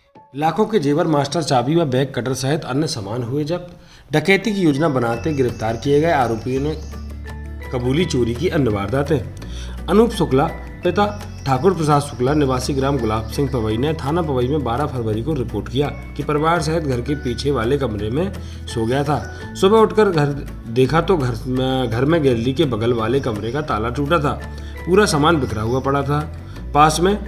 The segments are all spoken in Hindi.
लाखों के जेवर, मास्टर चाबी व बैग कटर सहित अन्य सामान हुए जब्त। डकैती की योजना बनाते गिरफ्तार किए गए आरोपियों ने कबूली चोरी की अन्य वारदातें। अनूप शुक्ला पिता ठाकुर प्रसाद शुक्ला निवासी ग्राम गुलाब सिंह पवई ने थाना पवई में 12 फरवरी को रिपोर्ट किया कि परिवार सहित घर के पीछे वाले कमरे में सो गया था। सुबह उठकर घर देखा तो घर में गैलरी के बगल वाले कमरे का ताला टूटा था, पूरा सामान बिखरा हुआ पड़ा था। पास में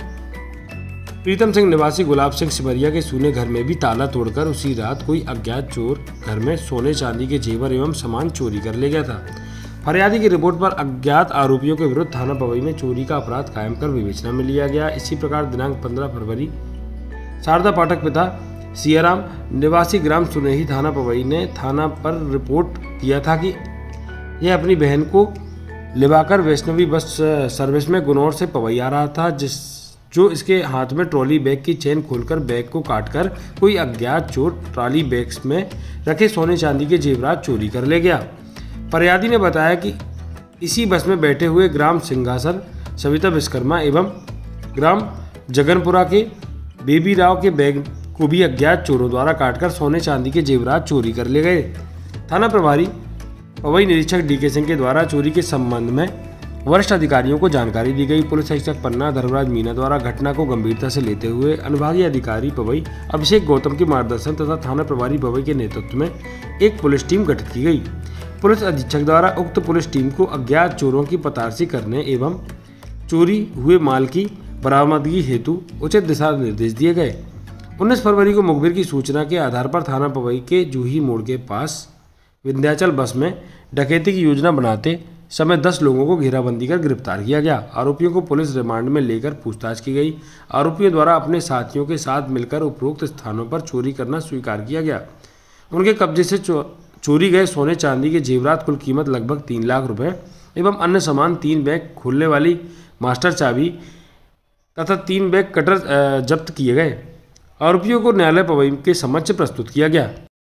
प्रीतम सिंह निवासी गुलाब सिंह सिमरिया के सूने घर में भी ताला तोड़कर उसी रात कोई अज्ञात चोर घर में सोने चांदी के जेवर एवं सामान चोरी कर ले गया था। फरियादी की रिपोर्ट पर अज्ञात आरोपियों के विरुद्ध थाना पवई में चोरी का अपराध कायम कर विवेचना में लिया गया। इसी प्रकार दिनांक 15 फरवरी शारदा पाठक पिता सियाराम निवासी ग्राम सुनेही थाना पवई ने थाना पर रिपोर्ट किया था कि यह अपनी बहन को लिवाकर वैष्णवी बस सर्विस में गुनौर से पवई आ रहा था, जो इसके हाथ में ट्रॉली बैग की चेन खोलकर बैग को काटकर कोई अज्ञात चोर ट्रॉली बैग्स में रखे सोने चांदी के जेवरात चोरी कर ले गया। फरियादी ने बताया कि इसी बस में बैठे हुए ग्राम सिंघासर सविता विश्वकर्मा एवं ग्राम जगनपुरा के बेबी राव के बैग को भी अज्ञात चोरों द्वारा काटकर सोने चांदी के जेवरात चोरी कर ले गए। थाना प्रभारी पवई निरीक्षक डीके सिंह के द्वारा चोरी के संबंध में वरिष्ठ अधिकारियों को जानकारी दी गई। पुलिस अधीक्षक पन्ना धर्मराज मीना द्वारा घटना को गंभीरता से लेते हुए अनुभागीय अधिकारी पवई अभिषेक गौतम के मार्गदर्शन तथा थाना प्रभारी पवई के नेतृत्व में एक पुलिस टीम गठित की गई। पुलिस अधीक्षक द्वारा उक्त पुलिस टीम को अज्ञात चोरों की पतारसी करने एवं चोरी हुए माल की बरामदगी हेतु उचित दिशा निर्देश दिए गए। 19 फरवरी को मुखबिर की सूचना के आधार पर थाना पवई के जूही मोड़ के पास विंध्याचल बस में डकैती की योजना बनाते समय 10 लोगों को घेराबंदी कर गिरफ्तार किया गया। आरोपियों को पुलिस रिमांड में लेकर पूछताछ की गई। आरोपियों द्वारा अपने साथियों के साथ मिलकर उपरोक्त स्थानों पर चोरी करना स्वीकार किया गया। उनके कब्जे से चोरी गए सोने चांदी के जेवरात कुल कीमत लगभग 3 लाख रुपए एवं अन्य सामान 3 बैग खोलने वाली मास्टर चाबी तथा 3 बैग कटर जब्त किए गए। आरोपियों को न्यायालय पवई के समक्ष प्रस्तुत किया गया।